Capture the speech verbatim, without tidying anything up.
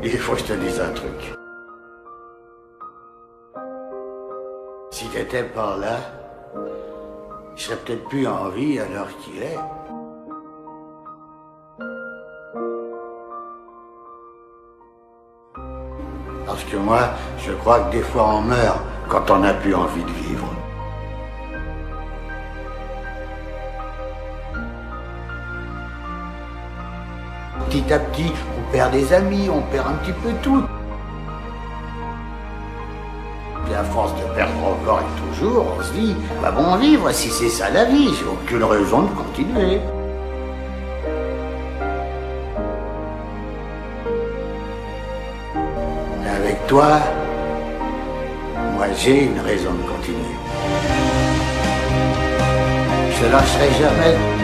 Il faut que je te dise un truc. Si t'étais pas là, je serais peut-être plus en vie à l'heure qu'il est. Parce que moi, je crois que des fois on meurt quand on n'a plus envie de vivre. Petit à petit, on perd des amis, on perd un petit peu tout. Et à force de perdre encore et toujours, on se dit, bah bon vivre, si c'est ça la vie, j'ai aucune raison de continuer. Mais avec toi, moi j'ai une raison de continuer. Je te lâcherai jamais.